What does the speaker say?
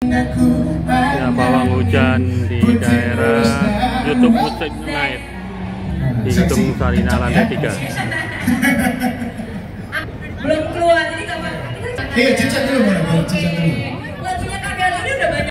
Ya, pawang hujan di daerah YouTube Musik Night di Gedung Sarina lantai 3. Belum keluar, jadi kapan? Iya, cicak dulu, cicak dulu.